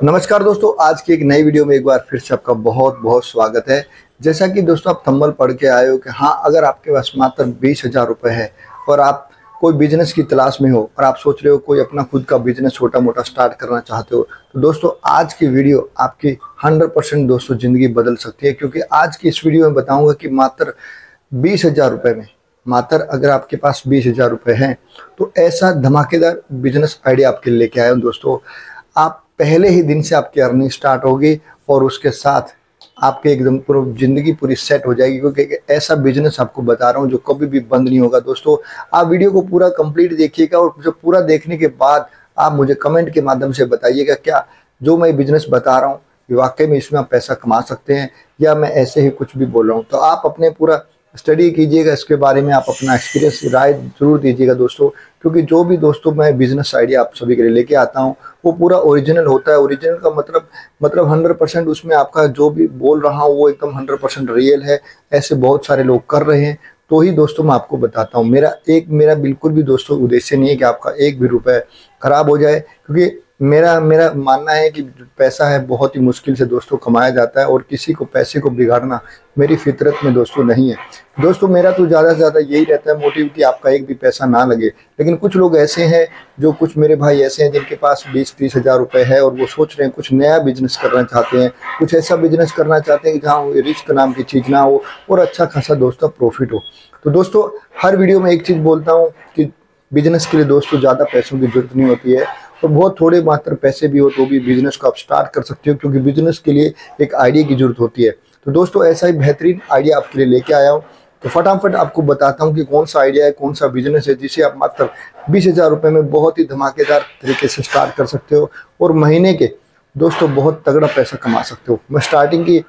नमस्कार दोस्तों, आज की एक नई वीडियो में एक बार फिर से आपका बहुत बहुत स्वागत है। जैसा कि दोस्तों आप थंबनेल पढ़ के आए हो कि हाँ, अगर आपके पास मात्र 20,000 रुपये है और आप कोई बिजनेस की तलाश में हो और आप सोच रहे हो कोई अपना खुद का बिजनेस छोटा मोटा स्टार्ट करना चाहते हो, तो दोस्तों आज की वीडियो आपकी 100% दोस्तों ज़िंदगी बदल सकती है। क्योंकि आज की इस वीडियो में बताऊँगा कि मात्र 20,000 रुपये में, मात्र अगर आपके पास 20,000 रुपये हैं तो ऐसा धमाकेदार बिजनेस आइडिया आपके लिए लेके आया हूँ दोस्तों। आप पहले ही दिन से आपकी अर्निंग स्टार्ट होगी और उसके साथ आपके एकदम पूरी ज़िंदगी पूरी सेट हो जाएगी। क्योंकि ऐसा बिजनेस आपको बता रहा हूँ जो कभी भी बंद नहीं होगा। दोस्तों आप वीडियो को पूरा कंप्लीट देखिएगा और जो पूरा देखने के बाद आप मुझे कमेंट के माध्यम से बताइएगा क्या जो मैं बिजनेस बता रहा हूँ वाकई में इसमें आप पैसा कमा सकते हैं या मैं ऐसे ही कुछ भी बोल रहा हूँ। तो आप अपने पूरा स्टडी कीजिएगा, इसके बारे में आप अपना एक्सपीरियंस राय जरूर दीजिएगा दोस्तों। क्योंकि जो भी दोस्तों मैं बिजनेस आइडिया आप सभी के लिए लेके आता हूँ वो पूरा ओरिजिनल होता है। ओरिजिनल का मतलब 100% उसमें आपका जो भी बोल रहा हूँ वो एकदम 100% रियल है। ऐसे बहुत सारे लोग कर रहे हैं तो ही दोस्तों मैं आपको बताता हूँ। मेरा बिल्कुल भी दोस्तों उद्देश्य नहीं है कि आपका एक भी रुपए खराब हो जाए। क्योंकि मेरा मानना है कि पैसा है बहुत ही मुश्किल से दोस्तों कमाया जाता है और किसी को पैसे को बिगाड़ना मेरी फितरत में दोस्तों नहीं है। दोस्तों मेरा तो ज़्यादा से ज़्यादा यही रहता है मोटिव कि आपका एक भी पैसा ना लगे। लेकिन कुछ लोग ऐसे हैं, जो कुछ मेरे भाई ऐसे हैं जिनके पास 20-30 हज़ार रुपये है और वो सोच रहे हैं कुछ नया बिजनेस करना चाहते हैं, कुछ ऐसा बिजनेस करना चाहते हैं कि जहाँ रिस्क नाम की चीज़ ना हो और अच्छा खासा दोस्तों प्रॉफिट हो। तो दोस्तों हर वीडियो में एक चीज़ बोलता हूँ कि बिजनेस के लिए दोस्तों ज़्यादा पैसों की जरूरत नहीं होती है और बहुत थोड़े मात्र पैसे भी हो तो भी बिजनेस को आप स्टार्ट कर सकते हो। क्योंकि बिजनेस के लिए एक आइडिया की जरूरत होती है। तो दोस्तों ऐसा ही बेहतरीन आइडिया आपके लिए लेके आया हूँ। तो फटाफट आपको बताता हूँ कि कौन सा आइडिया है, कौन सा बिजनेस है जिसे आप मात्र 20,000 रुपये में बहुत ही धमाकेदार तरीके से स्टार्ट कर सकते हो और महीने के दोस्तों बहुत तगड़ा पैसा कमा सकते हो। मैं स्टार्टिंग की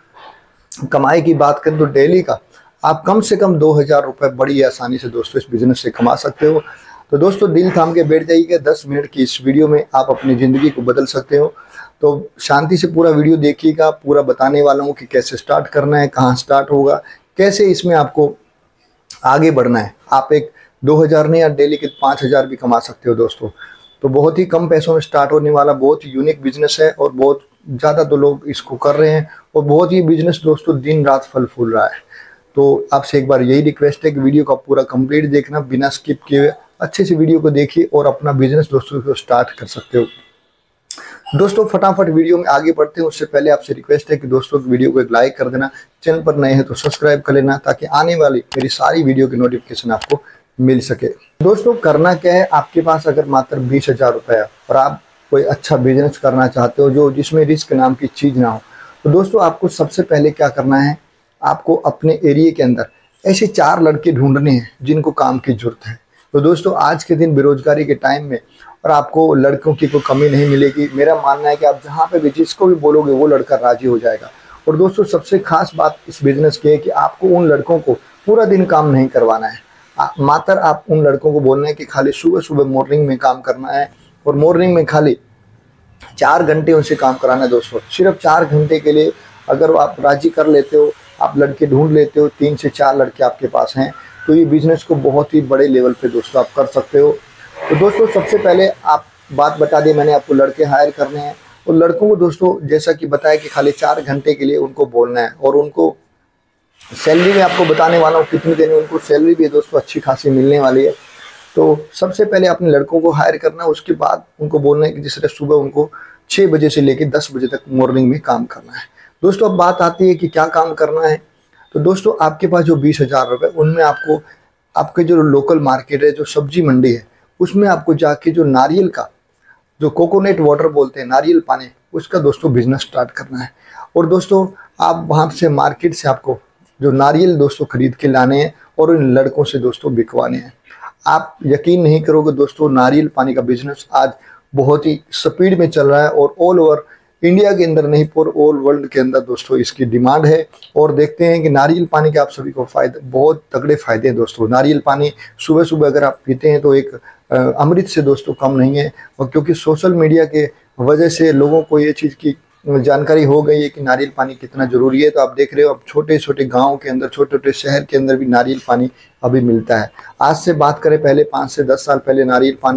कमाई की बात करें तो डेली का आप कम से कम 2,000 रुपये बड़ी आसानी से दोस्तों इस बिजनेस से कमा सकते हो। तो दोस्तों दिल थाम के बैठ जाइएगा, 10 मिनट की इस वीडियो में आप अपनी ज़िंदगी को बदल सकते हो। तो शांति से पूरा वीडियो देखिएगा, पूरा बताने वाला हूँ कि कैसे स्टार्ट करना है, कहाँ स्टार्ट होगा, कैसे इसमें आपको आगे बढ़ना है। आप एक 2,000 नहीं या डेली के 5,000 भी कमा सकते हो दोस्तों। तो बहुत ही कम पैसों में स्टार्ट होने वाला बहुत ही यूनिक बिजनेस है और बहुत ज़्यादा तो लोग इसको कर रहे हैं और बहुत ही बिजनेस दोस्तों दिन रात फल फूल रहा है। तो आपसे एक बार यही रिक्वेस्ट है कि वीडियो का पूरा कंप्लीट देखना, बिना स्किप किए अच्छे से वीडियो को देखिए और अपना बिजनेस दोस्तों को स्टार्ट कर सकते हो। दोस्तों फटाफट वीडियो में आगे बढ़ते हैं उससे पहले आपसे रिक्वेस्ट है कि दोस्तों वीडियो को एक लाइक कर देना, चैनल पर नए हैं तो सब्सक्राइब कर लेना ताकि आने वाली मेरी सारी वीडियो की नोटिफिकेशन आपको मिल सके। दोस्तों करना क्या है, आपके पास अगर मात्र 20,000 रुपये है और आप कोई अच्छा बिजनेस करना चाहते हो जो जिसमें रिस्क नाम की चीज़ ना हो, तो दोस्तों आपको सबसे पहले क्या करना है, आपको अपने एरिया के अंदर ऐसे 4 लड़के ढूंढने हैं जिनको काम की जरूरत है। तो दोस्तों आज के दिन बेरोजगारी के टाइम में और आपको लड़कों की कोई कमी नहीं मिलेगी। मेरा मानना है कि आप जहाँ पे भी जिसको भी बोलोगे वो लड़का राजी हो जाएगा। और दोस्तों सबसे खास बात इस बिजनेस की है कि आपको उन लड़कों को पूरा दिन काम नहीं करवाना है। मात्र आप उन लड़कों को बोलना है कि खाली सुबह सुबह मॉर्निंग में काम करना है और मॉर्निंग में खाली 4 घंटे उनसे काम कराना है। दोस्तों सिर्फ 4 घंटे के लिए अगर आप राजी कर लेते हो, आप लड़के ढूंढ लेते हो, 3 से 4 लड़के आपके पास हैं, तो ये बिजनेस को बहुत ही बड़े लेवल पे दोस्तों आप कर सकते हो। तो दोस्तों सबसे पहले आप बात बता दी मैंने, आपको लड़के हायर करने हैं और लड़कों को दोस्तों जैसा कि बताया कि खाली 4 घंटे के लिए उनको बोलना है और उनको सैलरी में आपको बताने वाला हूँ कितनी देनी, उनको सैलरी भी दोस्तों अच्छी खासी मिलने वाली है। तो सबसे पहले अपने लड़कों को हायर करना है, उसके बाद उनको बोलना है कि जिस तरह सुबह उनको 6 बजे से लेकर 10 बजे तक मॉर्निंग में काम करना है। दोस्तों अब बात आती है कि क्या काम करना है। तो दोस्तों आपके पास जो 20,000 रुपये उनमें आपको आपके जो लोकल मार्केट है, जो सब्जी मंडी है, उसमें आपको जाके जो नारियल का जो कोकोनट वाटर बोलते हैं, नारियल पानी, उसका दोस्तों बिजनेस स्टार्ट करना है। और दोस्तों आप वहाँ से मार्केट से आपको जो नारियल दोस्तों खरीद के लाने हैं और उन लड़कों से दोस्तों बिकवाने हैं। आप यकीन नहीं करोगे दोस्तों, नारियल पानी का बिजनेस आज बहुत ही स्पीड में चल रहा है और ऑल ओवर इंडिया के अंदर नहीं पर ऑल वर्ल्ड के अंदर दोस्तों इसकी डिमांड है। और देखते हैं कि नारियल पानी के आप सभी को फायदे, बहुत तगड़े फायदे हैं दोस्तों। नारियल पानी सुबह सुबह अगर आप पीते हैं तो एक अमृत से दोस्तों कम नहीं है। और क्योंकि सोशल मीडिया के वजह से लोगों को ये चीज़ की जानकारी हो गई है कि नारियल पानी कितना ज़रूरी है। तो आप देख रहे हो अब छोटे छोटे गाँव के अंदर, छोटे छोटे शहर के अंदर भी नारियल पानी अभी मिलता है। आज से बात करें पहले 5 से 10 साल पहले नारियल पानी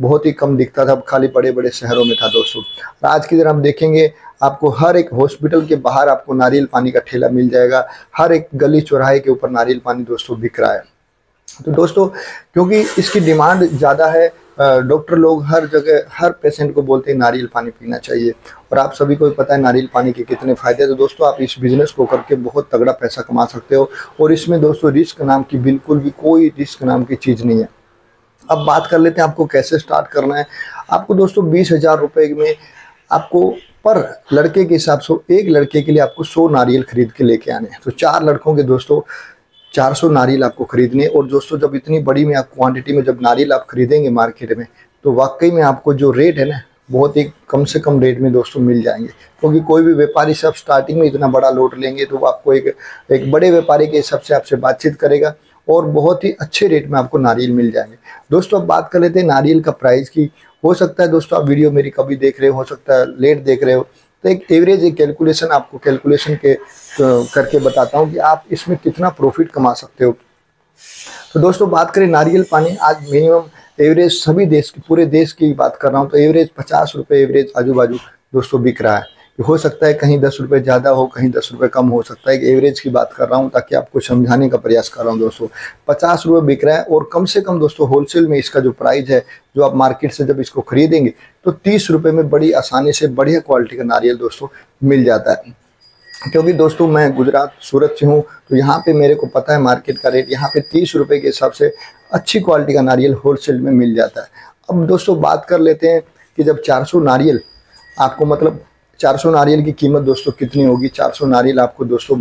बहुत ही कम दिखता था, अब खाली बड़े बड़े शहरों में था दोस्तों। और आज की तरह हम देखेंगे आपको हर एक हॉस्पिटल के बाहर आपको नारियल पानी का ठेला मिल जाएगा, हर एक गली चौराहे के ऊपर नारियल पानी दोस्तों बिक रहा है। तो दोस्तों क्योंकि इसकी डिमांड ज़्यादा है, डॉक्टर लोग हर जगह हर पेशेंट को बोलते हैं नारियल पानी पीना चाहिए, और आप सभी को पता है नारियल पानी के कितने फ़ायदे हैं। तो दोस्तों आप इस बिज़नेस को करके बहुत तगड़ा पैसा कमा सकते हो, और इसमें दोस्तों रिस्क नाम की बिल्कुल भी कोई रिस्क नाम की चीज़ नहीं है। अब बात कर लेते हैं आपको कैसे स्टार्ट करना है। आपको दोस्तों 20,000 रुपये में आपको पर लड़के के हिसाब से, एक लड़के के लिए आपको 100 नारियल खरीद के लेके आने हैं। तो 4 लड़कों के दोस्तों 400 नारियल आपको खरीदने। और दोस्तों जब इतनी बड़ी में आप क्वांटिटी में जब नारियल आप खरीदेंगे मार्केट में, तो वाकई में आपको जो रेट है ना, बहुत ही कम से कम रेट में दोस्तों मिल जाएंगे। क्योंकि कोई भी व्यापारी से आप स्टार्टिंग में इतना बड़ा लोट लेंगे तो आपको एक बड़े व्यापारी के हिसाब से आपसे बातचीत करेगा, और बहुत ही अच्छे रेट में आपको नारियल मिल जाएंगे। दोस्तों अब बात कर लेते हैं नारियल का प्राइस की। हो सकता है दोस्तों आप वीडियो मेरी कभी देख रहे हो सकता है लेट देख रहे हो, तो एक एवरेज एक कैलकुलेशन आपको कैलकुलेशन के करके बताता हूँ कि आप इसमें कितना प्रॉफिट कमा सकते हो। तो दोस्तों बात करें नारियल पानी, आज मिनिमम एवरेज सभी देश की, पूरे देश की बात कर रहा हूँ, तो एवरेज 50 रुपये एवरेज आजू बाजू दोस्तों बिक रहा है। हो सकता है कहीं 10 रुपये ज़्यादा हो, कहीं 10 रुपये कम हो सकता है, एक एवरेज की बात कर रहा हूँ ताकि आपको समझाने का प्रयास कर रहा हूँ। दोस्तों 50 रुपये बिक रहा है, और कम से कम दोस्तों होलसेल में इसका जो प्राइस है, जो आप मार्केट से जब इसको खरीदेंगे तो 30 रुपये में बड़ी आसानी से बढ़िया क्वालिटी का नारियल दोस्तों मिल जाता है। क्योंकि दोस्तों मैं गुजरात सूरत से हूँ, तो यहाँ पे मेरे को पता है मार्केट का रेट, यहाँ पे 30 रुपये के हिसाब से अच्छी क्वालिटी का नारियल होलसेल में मिल जाता है। अब दोस्तों बात कर लेते हैं कि जब 400 नारियल आपको, मतलब 400 नारियल की कीमत दोस्तों कितनी होगी। 400 नारियल आपको दोस्तों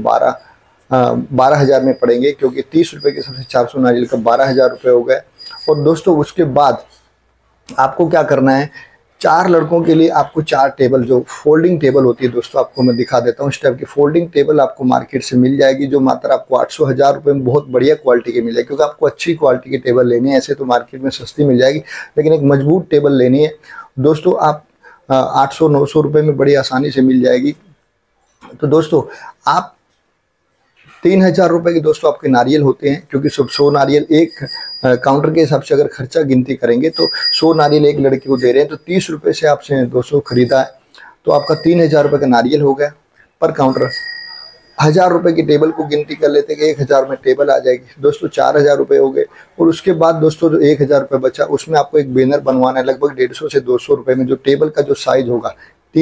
12,000 में पड़ेंगे, क्योंकि 30 रुपये के हिसाब से 400 नारियल का 12,000 रुपये हो गए। और दोस्तों उसके बाद आपको क्या करना है, 4 लड़कों के लिए आपको 4 टेबल, जो फोल्डिंग टेबल होती है दोस्तों, आपको मैं दिखा देता हूँ। इस टाइप की फोल्डिंग टेबल आपको मार्केट से मिल जाएगी, जो मात्र आपको 800-1000 रुपये में बहुत बढ़िया क्वालिटी की मिल जाएगी। क्योंकि आपको अच्छी क्वालिटी की टेबल लेनी है, ऐसे तो मार्केट में सस्ती मिल जाएगी, लेकिन एक मजबूत टेबल लेनी है दोस्तों, आप 800-900 रुपये में बड़ी आसानी से मिल जाएगी। तो दोस्तों आप 3,000 रुपये के दोस्तों आपके नारियल होते हैं, क्योंकि 100 नारियल एक काउंटर के हिसाब से अगर खर्चा गिनती करेंगे तो 100 नारियल एक लड़के को दे रहे हैं, तो 30 रुपये से आपसे 200 खरीदा है, तो आपका 3,000 रुपये का नारियल हो गया पर काउंटर। 1,000 रुपये की टेबल को गिनती कर लेते हैं कि 1,000 में टेबल आ जाएगी दोस्तों, 4,000 रुपये हो गए। और उसके बाद दोस्तों जो 1,000 रुपये बचा, उसमें आपको एक बैनर बनवाना है लगभग 150 से 200 रुपये में, जो टेबल का जो साइज होगा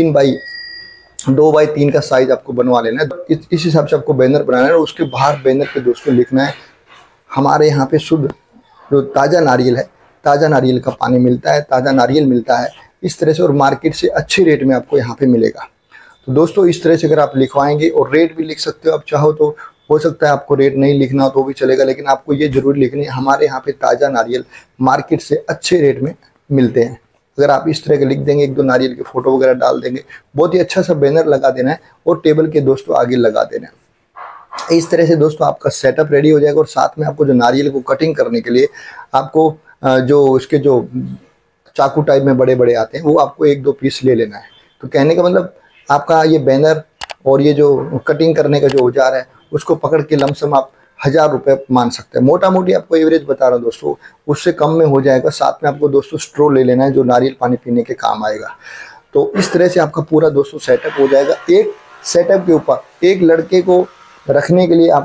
2x3 का साइज आपको बनवा लेना है। इस हिसाब से आपको बैनर बनाना है, और उसके बाहर बैनर पे दोस्तों लिखना है हमारे यहाँ पे शुद्ध जो ताज़ा नारियल है, ताज़ा नारियल का पानी मिलता है, ताज़ा नारियल मिलता है, इस तरह से, और मार्केट से अच्छे रेट में आपको यहाँ पे मिलेगा। तो दोस्तों इस तरह से अगर आप लिखवाएंगे, और रेट भी लिख सकते हो आप चाहो तो, हो सकता है आपको रेट नहीं लिखना हो तो भी चलेगा, लेकिन आपको ये जरूर लिखनी है हमारे यहाँ पे ताज़ा नारियल मार्केट से अच्छे रेट में मिलते हैं। अगर आप इस तरह के लिख देंगे, 1-2 नारियल की फ़ोटो वगैरह डाल देंगे, बहुत ही अच्छा सा बैनर लगा देना है, और टेबल के दोस्तों आगे लगा देना है। इस तरह से दोस्तों आपका सेटअप रेडी हो जाएगा। और साथ में आपको जो नारियल को कटिंग करने के लिए आपको जो उसके जो चाकू टाइप में बड़े बड़े आते हैं, वो आपको 1-2 पीस ले लेना है। तो कहने का मतलब आपका ये बैनर और ये जो कटिंग करने का जो औजार है, उसको पकड़ के लमसम आप 1,000 रुपये मान सकते हैं। मोटा मोटी आपको एवरेज बता रहा हूँ दोस्तों, उससे कम में हो जाएगा। साथ में आपको दोस्तों स्ट्रॉ ले लेना है, जो नारियल पानी पीने के काम आएगा। तो इस तरह से आपका पूरा दोस्तों सेटअप हो जाएगा। एक सेटअप के ऊपर एक लड़के को रखने के लिए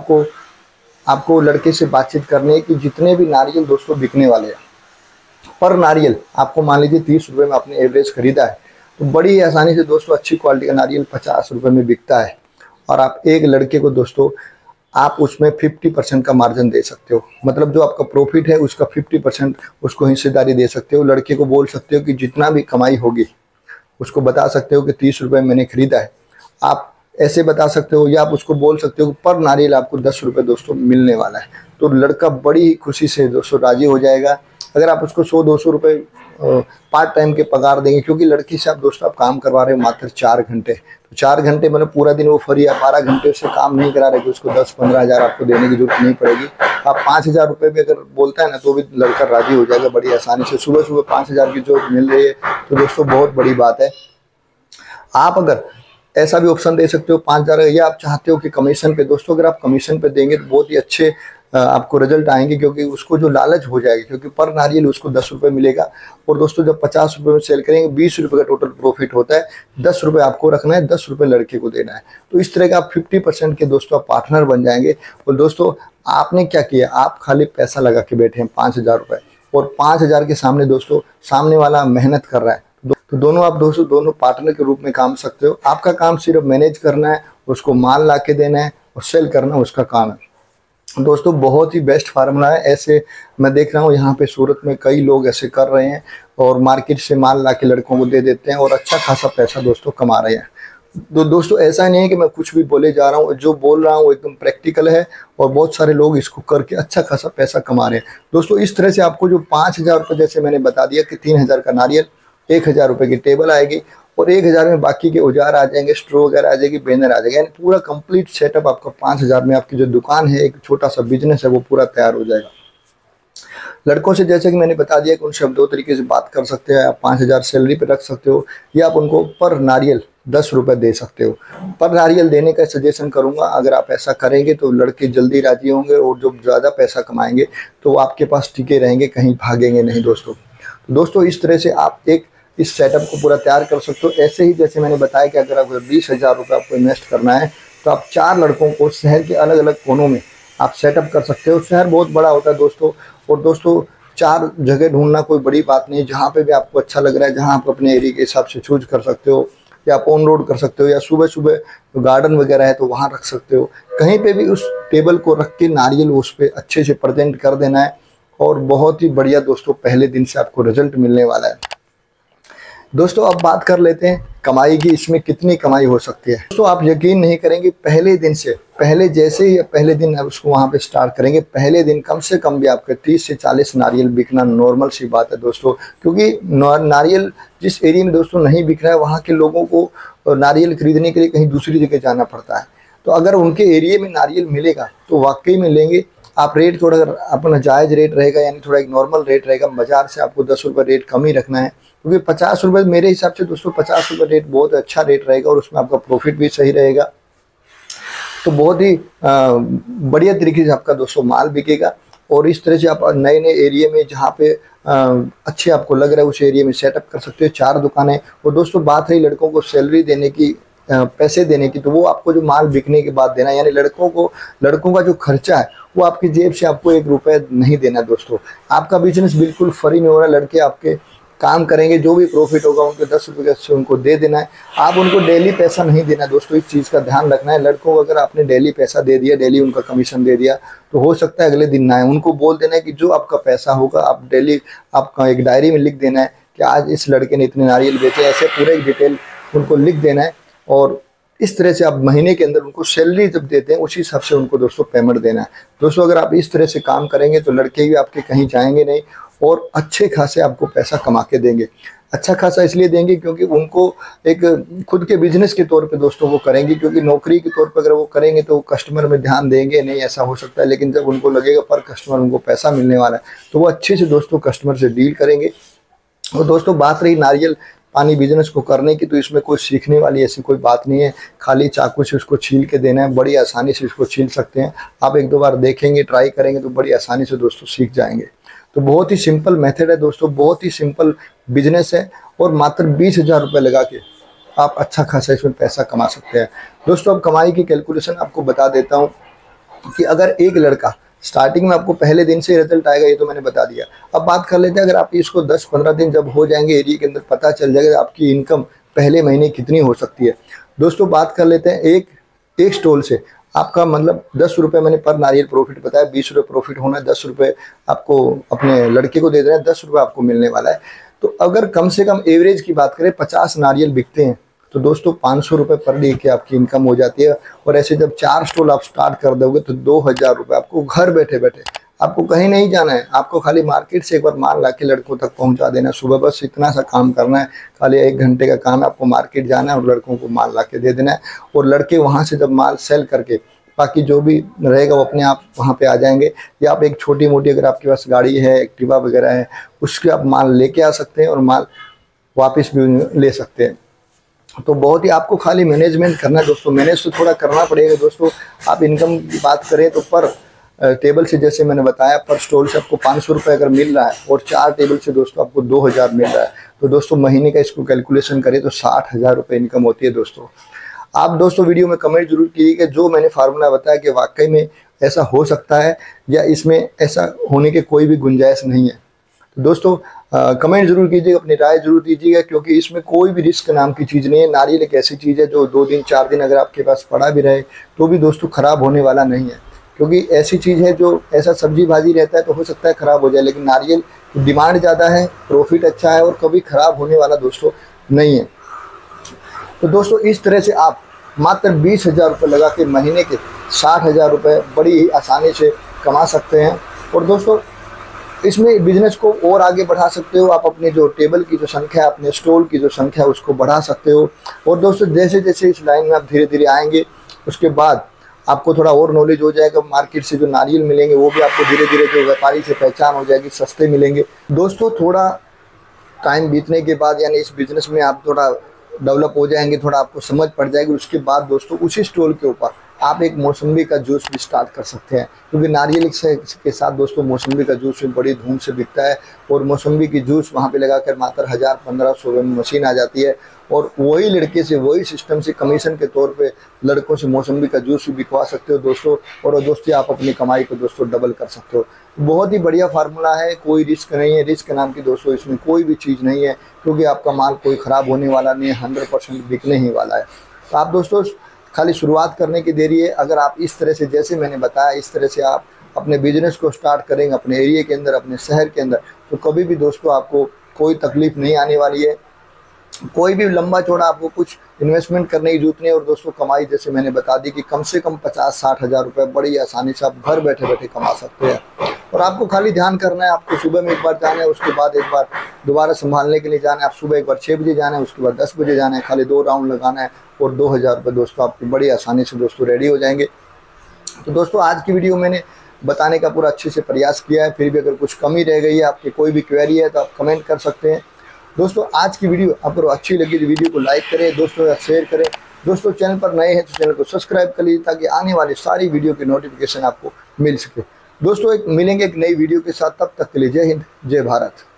आपको लड़के से बातचीत करनी है कि जितने भी नारियल दोस्तों बिकने वाले हैं, पर नारियल आपको मान लीजिए 30 रुपये में आपने एवरेज खरीदा है, तो बड़ी आसानी से दोस्तों अच्छी क्वालिटी का नारियल 50 रुपये में बिकता है। और आप एक लड़के को दोस्तों आप उसमें 50% का मार्जिन दे सकते हो, मतलब जो आपका प्रॉफिट है उसका 50% उसको हिस्सेदारी दे सकते हो। लड़के को बोल सकते हो कि जितना भी कमाई होगी उसको बता सकते हो कि 30 रुपये मैंने खरीदा है, आप ऐसे बता सकते हो, या आप उसको बोल सकते हो कि पर नारियल आपको 10 रुपये दोस्तों मिलने वाला है। तो लड़का बड़ी ही खुशी से दोस्तों राजी हो जाएगा। अगर आप उसको 100-200 रुपये पार्ट टाइम के पगार देंगे, क्योंकि लड़की से आप दोस्तों आप काम करवा रहे हो मात्र 4 घंटे, तो 4 घंटे मतलब पूरा दिन वो फ्री है, 12 घंटे उससे काम नहीं करा रहे कि उसको 10-15 हज़ार आपको देने की जरूरत नहीं पड़ेगी। आप 5,000 रुपये भी अगर बोलता है ना, तो भी लड़का राजी हो जाएगा बड़ी आसानी से। सुबह सुबह 5,000 की जॉब मिल रही है तो दोस्तों बहुत बड़ी बात है। आप अगर ऐसा भी ऑप्शन दे सकते हो 5,000, या आप चाहते हो कि कमीशन पे, दोस्तों अगर आप कमीशन पे देंगे तो बहुत ही अच्छे आपको रिजल्ट आएंगे, क्योंकि उसको जो लालच हो जाएगी, क्योंकि पर नारियल उसको 10 रुपये मिलेगा। और दोस्तों जब 50 रुपये में सेल करेंगे 20 रुपये का टोटल प्रॉफिट होता है। 10 रुपये आपको रखना है, 10 रुपये लड़के को देना है। तो इस तरह का आप 50% के दोस्तों आप पार्टनर बन जाएंगे। और दोस्तों आपने क्या किया, आप खाली पैसा लगा के बैठे हैं 5,000 रुपये, और 5,000 के सामने दोस्तों सामने वाला मेहनत कर रहा है। तो दोनों आप दोस्तों दोनों पार्टनर के रूप में काम सकते हो। आपका काम सिर्फ मैनेज करना है, उसको माल ला के देना है और सेल करना उसका काम है। दोस्तों बहुत ही बेस्ट फार्मूला है। ऐसे मैं देख रहा हूँ यहाँ पे सूरत में कई लोग ऐसे कर रहे हैं और मार्केट से माल ला के लड़कों को दे देते हैं और अच्छा खासा पैसा दोस्तों कमा रहे हैं। तो दोस्तों ऐसा नहीं है कि मैं कुछ भी बोले जा रहा हूँ, जो बोल रहा हूँ एकदम प्रैक्टिकल है और बहुत सारे लोग इसको करके अच्छा खासा पैसा कमा रहे हैं। दोस्तों इस तरह से आपको जो 5,000 रुपये, जैसे मैंने बता दिया कि 3,000 का नारियल, 1,000 रुपये की टेबल आएगी और 1,000 में बाकी के औजार आ जाएंगे, स्ट्रो वगैरह आ जाएगी, बैनर आ जाएगा, यानी पूरा कंप्लीट सेटअप आपका 5,000 में आपकी जो दुकान है, एक छोटा सा बिजनेस है, वो पूरा तैयार हो जाएगा। लड़कों से जैसे कि मैंने बता दिया कि उनसे आप 2 तरीके से बात कर सकते हैं। आप 5,000 सैलरी पे रख सकते हो, या आप उनको पर नारियल 10 रुपये दे सकते हो। पर नारियल देने का सजेशन करूंगा। अगर आप ऐसा करेंगे तो लड़के जल्दी राजी होंगे और जो ज़्यादा पैसा कमाएंगे तो वो आपके पास टिके रहेंगे, कहीं भागेंगे नहीं दोस्तों। तो दोस्तों इस तरह से आप एक इस सेटअप को पूरा तैयार कर सकते हो। ऐसे ही जैसे मैंने बताया कि अगर आपको 20,000 रुपये आपको इन्वेस्ट करना है तो आप 4 लड़कों को शहर के अलग अलग कोनों में आप सेटअप कर सकते हो। शहर बहुत बड़ा होता है दोस्तों, और दोस्तों 4 जगह ढूंढना कोई बड़ी बात नहीं है। जहाँ पे भी आपको अच्छा लग रहा है, जहाँ आप अपने एरिया के हिसाब से चूज कर सकते हो, या आप ऑन रोड कर सकते हो, या सुबह सुबह गार्डन वगैरह है तो वहाँ रख सकते हो। कहीं पे भी उस टेबल को रख के नारियल उस पर अच्छे से प्रेजेंट कर देना है, और बहुत ही बढ़िया दोस्तों पहले दिन से आपको रिजल्ट मिलने वाला है। दोस्तों अब बात कर लेते हैं कमाई की, इसमें कितनी कमाई हो सकती है। दोस्तों आप यकीन नहीं करेंगे, पहले दिन से, पहले जैसे ही पहले दिन आप उसको वहाँ पे स्टार्ट करेंगे, पहले दिन कम से कम भी आपके 30 से 40 नारियल बिकना नॉर्मल सी बात है दोस्तों। क्योंकि नारियल जिस एरिया में दोस्तों नहीं बिक रहा है, वहाँ के लोगों को नारियल खरीदने के लिए कहीं दूसरी जगह जाना पड़ता है। तो अगर उनके एरिया में नारियल मिलेगा तो वाकई में लेंगे। आप रेट थोड़ा अपना जायज़ रेट रहेगा, यानी थोड़ा एक नॉर्मल रेट रहेगा। बाजार से आपको 10 रुपये रेट कम ही रखना है, क्योंकि 50 रुपये मेरे हिसाब से दोस्तों 50 रुपये रेट बहुत अच्छा रेट रहेगा, और उसमें आपका प्रॉफिट भी सही रहेगा। तो बहुत ही बढ़िया तरीके से आपका दोस्तों माल बिकेगा। और इस तरह से आप नए नए एरिया में जहाँ पे अच्छे आपको लग रहा है उस एरिया में सेटअप कर सकते हो 4 दुकानें। और दोस्तों बात रही लड़कों को सैलरी देने की, पैसे देने की, तो वो आपको जो माल बिकने के बाद देना, यानी लड़कों का जो खर्चा है वो आपकी जेब से आपको 1 रुपये नहीं देना दोस्तों। आपका बिजनेस बिल्कुल फ्री में हो रहा है। लड़के आपके काम करेंगे, जो भी प्रॉफिट होगा उनके 10 रुपये से उनको दे देना है। आप उनको डेली पैसा नहीं देना दोस्तों, इस चीज़ का ध्यान रखना है। लड़कों को अगर आपने डेली पैसा दे दिया, डेली उनका कमीशन दे दिया, तो हो सकता है अगले दिन ना आए। उनको बोल देना है कि जो आपका पैसा होगा आप डेली आपका एक डायरी में लिख देना है कि आज इस लड़के ने इतने नारियल बेचे, ऐसे पूरे डिटेल उनको लिख देना है। और इस तरह से आप महीने के अंदर उनको सैलरी जब देते हैं उसी हिसाब से उनको दोस्तों पेमेंट देना है। दोस्तों अगर आप इस तरह से काम करेंगे तो लड़के भी आपके कहीं जाएंगे नहीं, और अच्छे खासे आपको पैसा कमा के देंगे। अच्छा खासा इसलिए देंगे क्योंकि उनको एक खुद के बिजनेस के तौर पे दोस्तों वो करेंगे, क्योंकि नौकरी के तौर पे अगर वो करेंगे तो कस्टमर में ध्यान देंगे नहीं, ऐसा हो सकता है। लेकिन जब उनको लगेगा पर कस्टमर उनको पैसा मिलने वाला है तो वो अच्छे से दोस्तों कस्टमर से डील करेंगे। और दोस्तों बात रही नारियल पानी बिजनेस को करने की, तो इसमें कोई सीखने वाली ऐसी कोई बात नहीं है। खाली चाकू से उसको छील के देना है, बड़ी आसानी से उसको छील सकते हैं। आप 1-2 बार देखेंगे, ट्राई करेंगे तो बड़ी आसानी से दोस्तों सीख जाएंगे। तो बहुत ही सिंपल मेथड है दोस्तों, बहुत ही सिंपल बिजनेस है, और मात्र 20,000 रुपये लगा के आप अच्छा खासा इसमें पैसा कमा सकते हैं। दोस्तों अब कमाई की कैलकुलेशन आपको बता देता हूँ कि अगर एक लड़का स्टार्टिंग में आपको पहले दिन से रिजल्ट आएगा, ये तो मैंने बता दिया। अब बात कर लेते हैं, अगर आप इसको 10-15 दिन जब हो जाएंगे एरिया के अंदर, पता चल जाएगा आपकी इनकम पहले महीने कितनी हो सकती है। दोस्तों बात कर लेते हैं एक स्टॉल से आपका मतलब 10 रुपये मैंने पर नारियल प्रॉफिट बताया, 20 रुपये प्रॉफिट होना है, 10 रुपये आपको अपने लड़के को दे देना है, 10 रुपये आपको मिलने वाला है। तो अगर कम से कम एवरेज की बात करें 50 नारियल बिकते हैं तो दोस्तों 500 रुपये पर डे की आपकी इनकम हो जाती है। और ऐसे जब 4 स्टॉल आप स्टार्ट कर दोगे तो 2,000 रुपये आपको घर बैठे बैठे, आपको कहीं नहीं जाना है, आपको खाली मार्केट से एक बार माल ला के लड़कों तक पहुंचा देना है। सुबह बस इतना सा काम करना है, खाली 1 घंटे का काम है, आपको मार्केट जाना है और लड़कों को माल ला के दे देना है। और लड़के वहाँ से जब माल सेल करके बाकी जो भी रहेगा वो अपने आप वहाँ पे आ जाएंगे। या आप एक छोटी मोटी अगर आपके पास गाड़ी है, एक्टिवा वगैरह है, उसके आप माल लेके आ सकते हैं और माल वापस भी ले सकते हैं। तो बहुत ही आपको खाली मैनेजमेंट करना है दोस्तों, मैनेज तो थोड़ा करना पड़ेगा दोस्तों। आप इनकम की बात करें तो पर टेबल से जैसे मैंने बताया पर स्टॉल से आपको 500 रुपये अगर मिल रहा है और 4 टेबल से दोस्तों आपको 2000 मिल रहा है, तो दोस्तों महीने का इसको कैलकुलेशन करें तो 60,000 रुपये इनकम होती है दोस्तों। आप दोस्तों वीडियो में कमेंट जरूर कीजिए कि जो मैंने फार्मूला बताया कि वाकई में ऐसा हो सकता है या इसमें ऐसा होने के कोई भी गुंजाइश नहीं है। तो दोस्तों कमेंट जरूर कीजिएगा, अपनी राय जरूर दीजिएगा, क्योंकि इसमें कोई भी रिस्क नाम की चीज़ नहीं है। नारियल एक ऐसी चीज़ है जो 2 दिन 4 दिन अगर आपके पास पड़ा भी रहे तो भी दोस्तों ख़राब होने वाला नहीं है, क्योंकि ऐसी चीज़ है जो ऐसा सब्जी भाजी रहता है तो हो सकता है ख़राब हो जाए, लेकिन नारियल की डिमांड ज़्यादा है, प्रॉफिट अच्छा है और कभी ख़राब होने वाला दोस्तों नहीं है। तो दोस्तों इस तरह से आप मात्र 20,000 रुपये लगा के महीने के 60,000 रुपये बड़ी ही आसानी से कमा सकते हैं। और दोस्तों इसमें बिजनेस को और आगे बढ़ा सकते हो। आप अपने जो टेबल की जो संख्या, अपने स्टॉल की जो संख्या उसको बढ़ा सकते हो। और दोस्तों जैसे जैसे इस लाइन में आप धीरे धीरे आएंगे उसके बाद आपको थोड़ा और नॉलेज हो जाएगा। मार्केट से जो नारियल मिलेंगे वो भी आपको धीरे धीरे जो व्यापारी से पहचान हो जाएगी, सस्ते मिलेंगे। दोस्तों थोड़ा टाइम बीतने के बाद यानी इस बिज़नेस में आप थोड़ा डेवलप हो जाएंगे, थोड़ा आपको समझ पड़ जाएगी, उसके बाद दोस्तों उसी स्टॉल के ऊपर आप एक मौसम्बी का जूस भी स्टार्ट कर सकते हैं, क्योंकि नारियल के साथ दोस्तों मौसम्बी का जूस भी बड़ी धूम से बिकता है। और मौसम्बी की जूस वहाँ पे लगाकर मात्र 1000-1500 में मशीन आ जाती है और वही लड़के से वही सिस्टम से कमीशन के तौर पे लड़कों से मौसम्बी का जूस भी बिकवा सकते हो दोस्तों। और दोस्तों आप अपनी कमाई को दोस्तों डबल कर सकते हो। बहुत ही बढ़िया फार्मूला है, कोई रिस्क नहीं है। रिस्क नाम की दोस्तों इसमें कोई भी चीज़ नहीं है, क्योंकि आपका माल कोई ख़राब होने वाला नहीं है, 100% बिकने ही वाला है। तो आप दोस्तों खाली शुरुआत करने की देरी है। अगर आप इस तरह से जैसे मैंने बताया इस तरह से आप अपने बिजनेस को स्टार्ट करेंगे अपने एरिया के अंदर, अपने शहर के अंदर, तो कभी भी दोस्तों आपको कोई तकलीफ नहीं आने वाली है। कोई भी लंबा चौड़ा आपको कुछ इन्वेस्टमेंट करने की जरूरत नहीं है। और दोस्तों कमाई जैसे मैंने बता दी कि कम से कम 50-60 हज़ार रुपये बड़ी आसानी से आप घर बैठे बैठे कमा सकते हैं। और आपको खाली ध्यान करना है, आपको सुबह में एक बार जाना है, उसके बाद एक बार दोबारा संभालने के लिए जाना है। आप सुबह एक बार 6 बजे जाना है, उसके बाद 10 बजे जाना है, खाली 2 राउंड लगाना है और 2000 रुपये दोस्तों आपकी बड़ी आसानी से दोस्तों रेडी हो जाएंगे। तो दोस्तों आज की वीडियो मैंने बताने का पूरा अच्छे से प्रयास किया है। फिर भी अगर कुछ कमी रह गई है, आपकी कोई भी क्वेरी है तो आप कमेंट कर सकते हैं। दोस्तों आज की वीडियो आपको अच्छी लगी तो वीडियो को लाइक करें दोस्तों या शेयर करें। दोस्तों चैनल पर नए हैं तो चैनल को सब्सक्राइब कर लीजिए ताकि आने वाली सारी वीडियो की नोटिफिकेशन आपको मिल सके। दोस्तों मिलेंगे एक नई वीडियो के साथ, तब तक के लिए जय हिंद, जय भारत।